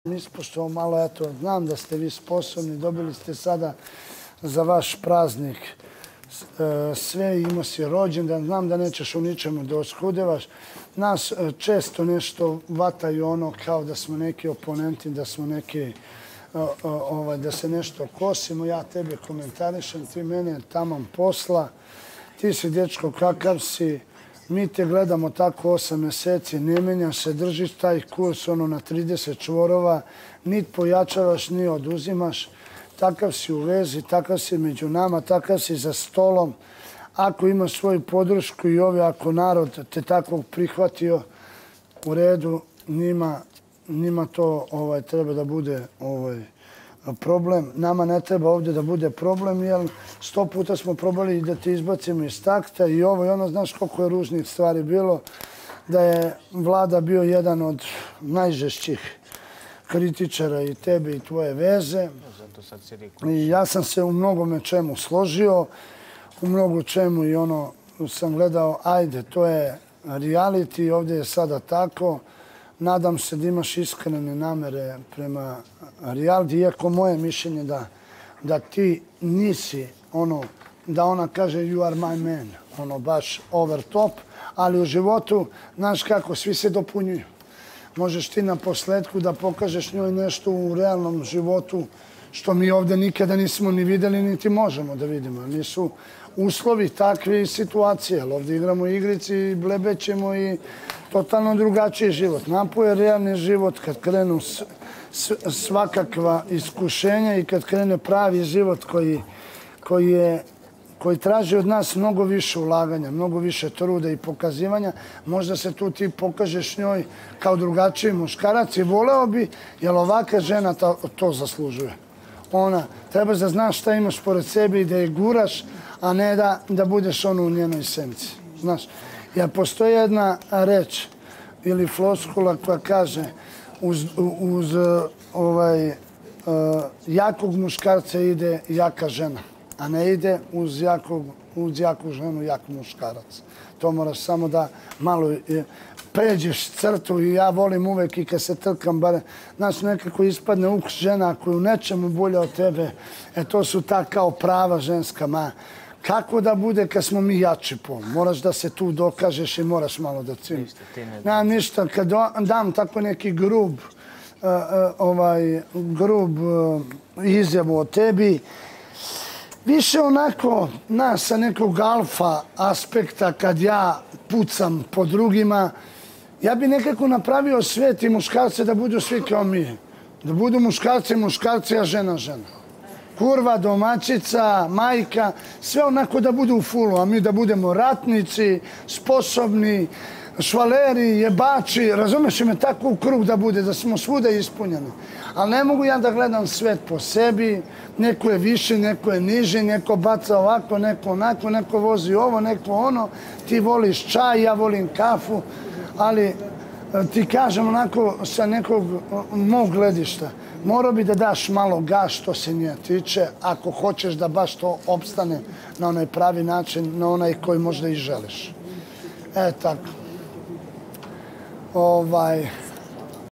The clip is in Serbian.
Ispoštovao malo, eto, znam da ste vi sposobni, dobili ste sada za vaš praznik sve, imao si rođendan, znam da nećeš u ničemu da oskudevaš. Nas često nešto vataju ono kao da smo neki oponenti, da smo neki, da se nešto kosimo. Ja tebe komentarišem, ti mene tamam posla, ti si dečko kakav si. Mi te gledamo tako 8 meseci, ne menjaš se, držiš taj kurs na 30 čvorova, nit pojačavaš, ni oduzimaš. Takav si u vezi, takav si među nama, takav si za stolom. Ako imaš svoju podršku i ako narod te takvog prihvatio, u redu, njima to treba da bude problem. Nama ne treba ovdje da bude problem, jer 100 puta smo probali da te izbacimo iz takta i ovo i ono. Znaš koliko je ružnih stvari bilo, da je Vlada bio jedan od najžešćih kritičara i tebe i tvoje veze. I ja sam se u mnogome čemu složio, u mnogo čemu i ono sam gledao, ajde, to je reality, ovdje je sada tako. Nadam se da imaš iskrene namere prema reality, iako moje mišljenje da ti nisi ono, da ona kaže you are my man, ono baš over top, ali u životu, znaš kako, svi se dopunjuju. Možeš ti na posledku da pokažeš njoj nešto u realnom životu što mi ovdje nikada nismo ni videli, niti možemo da vidimo. Nisu uslovi takve situacije, ali ovdje igramo igrici i blebećemo i totalno drugačiji život. Napoj realni život kad krenu svakakva iskušenja i kad krene pravi život koji traži od nas mnogo više ulaganja, mnogo više truda i pokazivanja. Možda se tu ti pokažeš njoj kao drugačiji muškarac i voleo bi, jer ovaka žena to zaslužuje. Ona, trebaš da znaš šta imaš pored sebe i da je guraš, a ne da budeš ono u njenoj senci. Znaš, jer postoji jedna reč ili floskula koja kaže uz jakog muškarca ide jaka žena, a ne ide uz jaku ženu jak muškarac. To moraš samo da malo pređeš crtu i ja volim uvek i kad se trkam, bar, znaš, nekako ispadne žena koja je u nečemu bolja od tebe, to su ta kao prava ženska, kako da bude kad smo mi jači pol? Moraš da se tu dokažeš i moraš malo da ciniš. Nema ništa, kad dam tako neki grub izjavu o tebi, više onako, sa nekog alfa aspekta, kad ja pucam po drugima, ja bi nekako napravio svet i muškarce da budu svi kao mi. Da budu muškarci, a žena. Kurva, domaćica, majka, sve onako da budu u fulu, a mi da budemo ratnici, sposobni, švaleri, jebači, razumeš me, tako u krug da bude, da smo svuda ispunjeni. Ali ne mogu ja da gledam svet po sebi, neko je više, neko je niži, neko baca ovako, neko onako, neko vozi ovo, neko ono, ti voliš čaj, ja volim kafu, ali ti kažem onako sa nekog mog gledišta, morao bi da daš malo gas što se nje tiče, ako hoćeš da baš to opstane na onaj pravi način, na onaj koji možda i želiš. Tako.